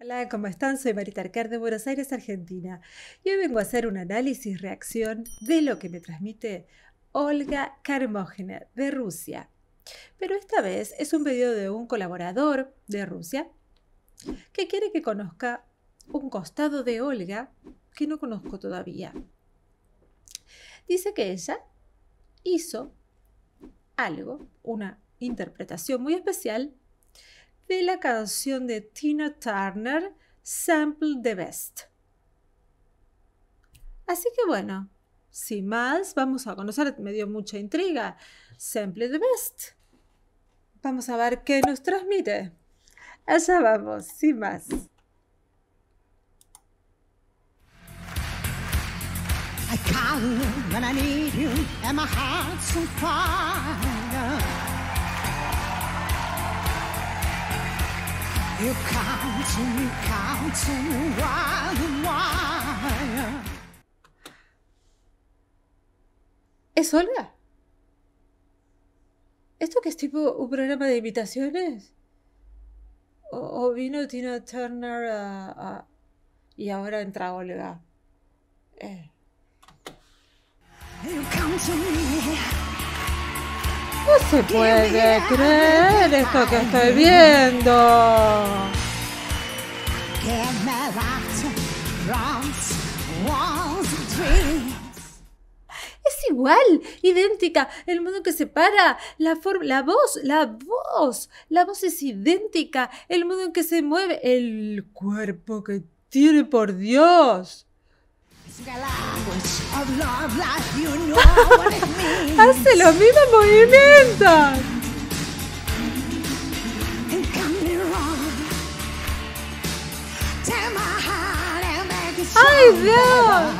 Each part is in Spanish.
Hola, ¿cómo están? Soy Marita Arcar de Buenos Aires, Argentina. Y hoy vengo a hacer un análisis-reacción de lo que me transmite Olga Karmogina de Rusia. Pero esta vez es un pedido de un colaborador de Rusia que quiere que conozca un costado de Olga que no conozco todavía. Dice que ella hizo algo, una interpretación muy especial de la canción de Tina Turner, Sample the Best. Así que bueno, sin más, vamos a conocer, me dio mucha intriga, Sample the Best. Vamos a ver qué nos transmite. Allá vamos, sin más. I call you when I need you, and my heart's on fire. You come to me, wild and wild. ¿Es Olga? ¿Esto que es tipo un programa de imitaciones? ¿O vino Tina Turner y ahora entra Olga? You come to me. No se puede creer esto que estoy viendo. Get me laughter, drums, walls, dreams. Es igual, idéntica, el modo en que se para, la forma, la voz es idéntica, el modo en que se mueve, el cuerpo que tiene, por Dios. Hace los mismos movimientos. ¡Ay, Dios!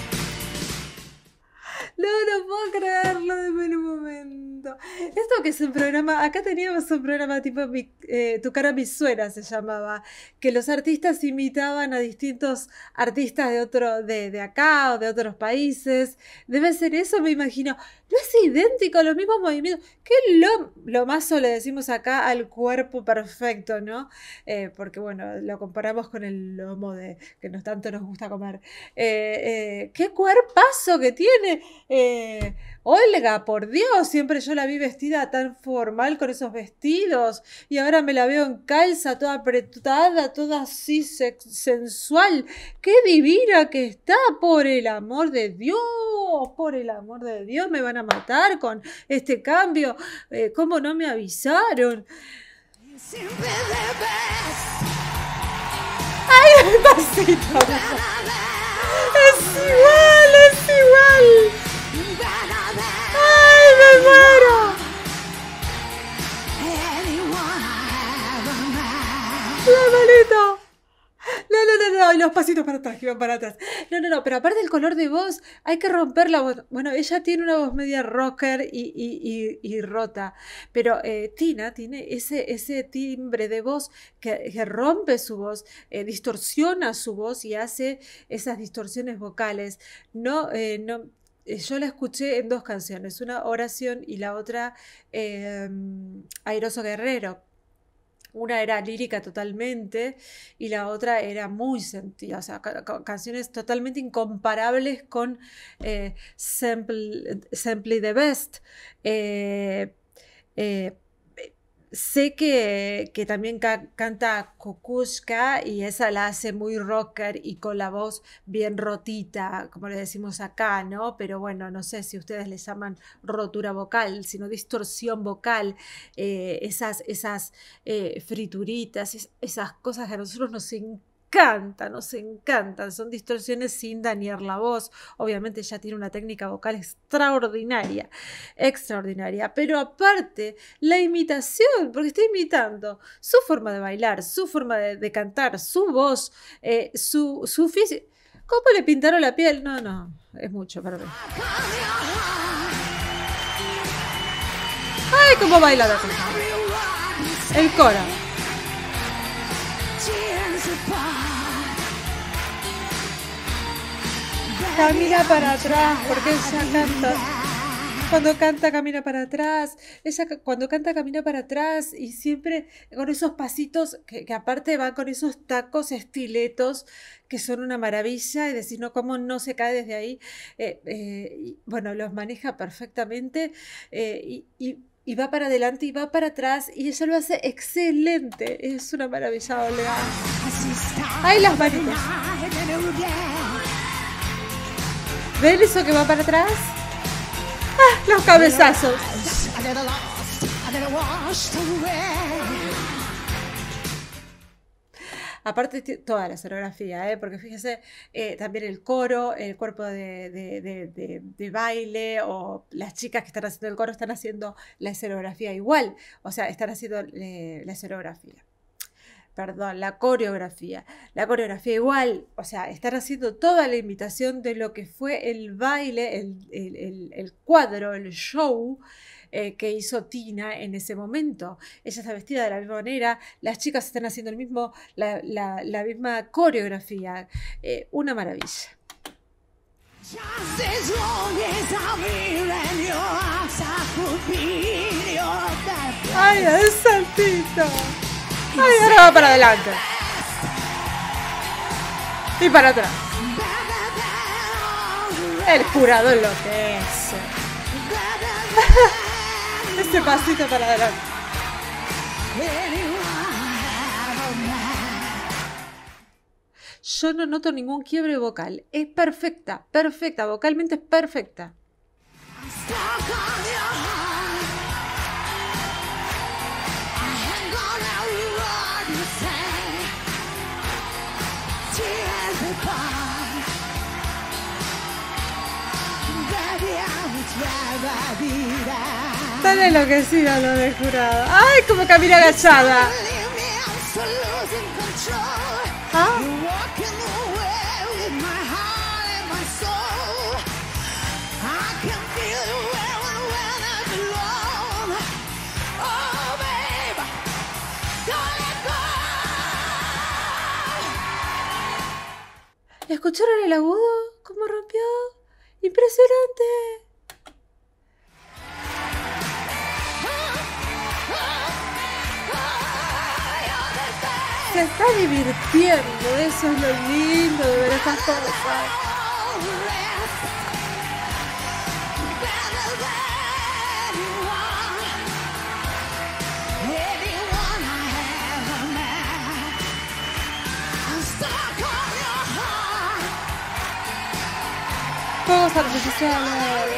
No puedo creerlo de un momento. Esto que es un programa, acá teníamos un programa tipo Tu cara me suena se llamaba, que los artistas imitaban a distintos artistas de acá o de otros países. Debe ser eso, me imagino. No es idéntico, los mismos movimientos. Que lo más le decimos acá al cuerpo perfecto, ¿no? Porque bueno, lo comparamos con el lomo que tanto nos gusta comer. ¡Qué cuerpazo que tiene! Olga, por Dios, siempre yo la vi vestida tan formal con esos vestidos y ahora me la veo en calza, toda apretada, toda así sensual. ¡Qué divina que está! Por el amor de Dios, me van a matar con este cambio. ¿Cómo no me avisaron? ¡Ay, el pasito! ¡Es igual! ¡Ay, me muero! ¡La manito! No, y los pasitos para atrás, que van para atrás. No, pero aparte del color de voz, hay que romper la voz. Bueno, ella tiene una voz media rocker y rota, pero Tina tiene ese timbre de voz que rompe su voz, distorsiona su voz y hace esas distorsiones vocales. Yo la escuché en dos canciones, una Oración y la otra Airoso Guerrero. Una era lírica totalmente y la otra era muy sentida, o sea, canciones totalmente incomparables con Sample the Best. Sé que también canta Kukushka y esa la hace muy rocker y con la voz bien rotita, como le decimos acá, ¿no? Pero bueno, no sé si ustedes le llaman rotura vocal, sino distorsión vocal, esas frituritas, esas cosas que a nosotros nos encantan, son distorsiones sin dañar la voz. Obviamente ella tiene una técnica vocal extraordinaria, pero aparte la imitación, porque está imitando su forma de bailar, su forma de cantar, su voz, su físico. ¿Cómo le pintaron la piel? No, es mucho, perdón. ¡Ay, cómo baila la cosa! El coro. Camina para atrás porque ella canta. Cuando canta, camina para atrás. Ella cuando canta, camina para atrás y siempre con esos pasitos que aparte van con esos tacos estiletos que son una maravilla. Y decir, no, cómo no se cae desde ahí. Bueno, los maneja perfectamente y va para adelante y va para atrás y ella lo hace excelente. Es una maravilla, Olga. ¡Ay, las manitos! ¿Ven eso que va para atrás? ¡Ah, los cabezazos! Aparte toda la escenografía, porque fíjese, también el coro, el cuerpo de baile o las chicas que están haciendo el coro están haciendo la escenografía igual, o sea, están haciendo la escenografía. Perdón, la coreografía igual, o sea, están haciendo toda la imitación de lo que fue el baile, el cuadro, el show que hizo Tina en ese momento. Ella está vestida de la misma manera, las chicas están haciendo la misma coreografía, una maravilla. ¡Ay, el saltito! ¡Ay, ahora va para adelante! Y para atrás. El jurado enloquece. Este pasito para adelante. Yo no noto ningún quiebre vocal. Es perfecta, perfecta. Vocalmente es perfecta. Tan enloquecida lo del jurado. ¡Ay, como camina agachada! ¿Ah? ¿Escucharon el agudo? ¿Cómo rompió? ¡Impresionante! Se está divirtiendo, eso es lo lindo de ver estas cosas. Fuegos artificiales.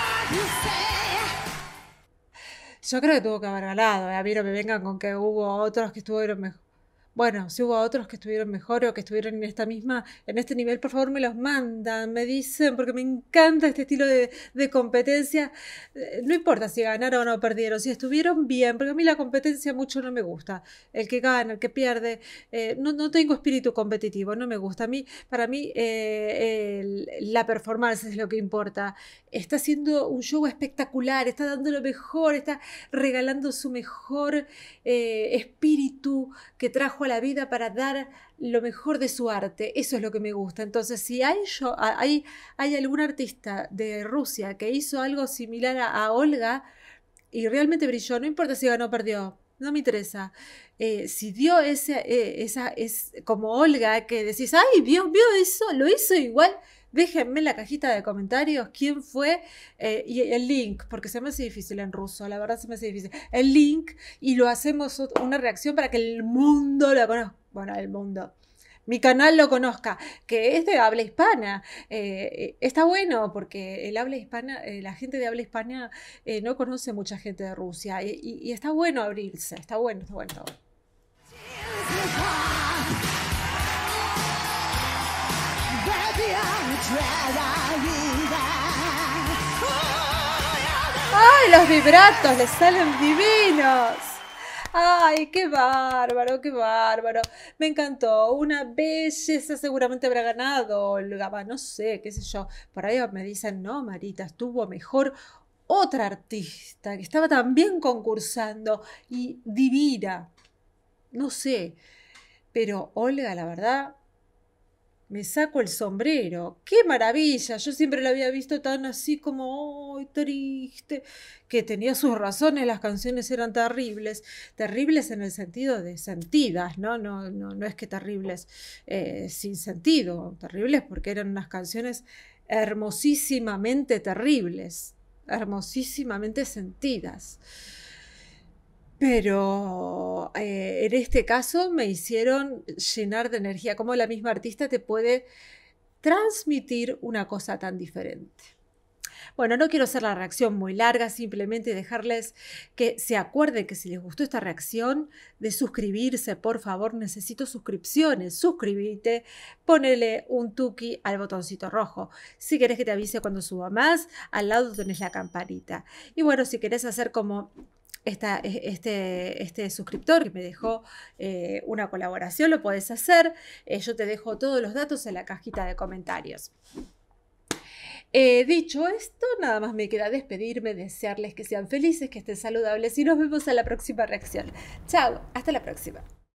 Yo creo que tuvo que haber ganado. A mí no me vengan con que hubo otros que estuvieron mejor. Bueno, si hubo otros que estuvieron mejor o que estuvieron en este nivel, por favor me los mandan, me dicen, porque me encanta este estilo de competencia. No importa si ganaron o no perdieron, si estuvieron bien, porque a mí la competencia mucho no me gusta. El que gana, el que pierde, no tengo espíritu competitivo, no me gusta. Para mí, la performance es lo que importa. Está haciendo un show espectacular, está dando lo mejor, está regalando su mejor espíritu que trajo a la vida para dar lo mejor de su arte. Eso es lo que me gusta. Entonces, si hay algún artista de Rusia que hizo algo similar a Olga y realmente brilló, no importa si ganó o perdió, no me interesa. Si dio es como Olga, que decís, ay, Dios mío, lo hizo igual. Déjenme en la cajita de comentarios quién fue y el link, porque se me hace difícil en ruso, la verdad se me hace difícil. El link y lo hacemos una reacción para que el mundo lo conozca. Bueno, el mundo. Mi canal lo conozca, que es de habla hispana. Está bueno porque el habla hispana, la gente de habla hispana no conoce mucha gente de Rusia y está bueno abrirse, está bueno. ¡Ay, los vibratos les salen divinos! ¡Ay, qué bárbaro, qué bárbaro! Me encantó, una belleza, seguramente habrá ganado Olga, no sé, qué sé yo. Por ahí me dicen, no, Marita, estuvo mejor otra artista que estaba también concursando y divina. No sé, pero Olga, la verdad, me saco el sombrero. ¡Qué maravilla! Yo siempre la había visto tan así como, ¡ay, triste! Que tenía sus razones, las canciones eran terribles. Terribles en el sentido de sentidas, ¿no? No es que terribles sin sentido. Terribles porque eran unas canciones hermosísimamente terribles, hermosísimamente sentidas. Pero en este caso me hicieron llenar de energía, como la misma artista te puede transmitir una cosa tan diferente. Bueno, no quiero hacer la reacción muy larga, simplemente dejarles que se acuerden que si les gustó esta reacción, de suscribirse, por favor, necesito suscripciones. Suscríbete, ponele un tuki al botoncito rojo. Si querés que te avise cuando suba más, al lado tenés la campanita. Y bueno, si querés hacer como este suscriptor que me dejó una colaboración, lo podés hacer. Yo te dejo todos los datos en la cajita de comentarios. Dicho esto, nada más me queda despedirme, desearles que sean felices, que estén saludables y nos vemos en la próxima reacción. Chao, hasta la próxima.